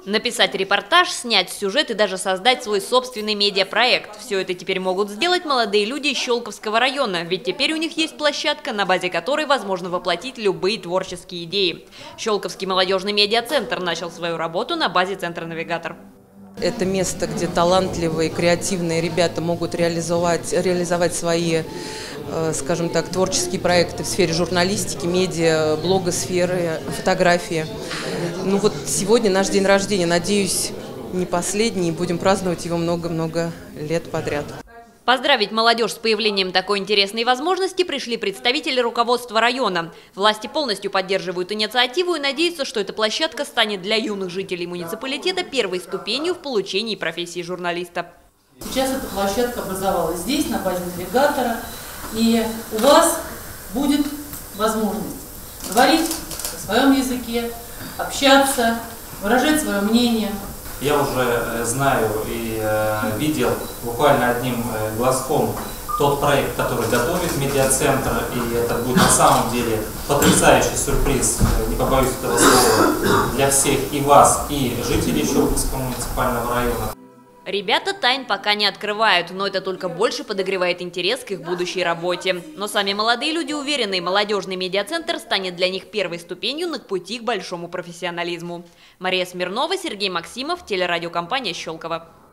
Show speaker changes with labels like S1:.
S1: Написать репортаж, снять сюжет и даже создать свой собственный медиапроект. Все это теперь могут сделать молодые люди из Щелковского района, ведь теперь у них есть площадка, на базе которой возможно воплотить любые творческие идеи. Щелковский молодежный медиацентр начал свою работу на базе центра «Навигатор».
S2: Это место, где талантливые, креативные ребята могут реализовать свои, скажем так, творческие проекты в сфере журналистики, медиа, блогосферы, фотографии. Ну вот сегодня наш день рождения, надеюсь, не последний, и будем праздновать его много-много лет подряд.
S1: Поздравить молодежь с появлением такой интересной возможности пришли представители руководства района. Власти полностью поддерживают инициативу и надеются, что эта площадка станет для юных жителей муниципалитета первой ступенью в получении профессии журналиста.
S3: Сейчас эта площадка образовалась здесь, на базе «Навигатора», и у вас будет возможность говорить на своем языке, общаться, выражать свое мнение.
S4: Я уже знаю и видел буквально одним глазком тот проект, который готовит медиацентр, и это будет на самом деле потрясающий сюрприз, не побоюсь этого слова, для всех и вас, и жителей Щелковского муниципального района.
S1: Ребята тайн пока не открывают, но это только больше подогревает интерес к их будущей работе. Но сами молодые люди уверены, молодежный медиацентр станет для них первой ступенью на пути к большому профессионализму. Мария Смирнова, Сергей Максимов, телерадиокомпания «Щелково».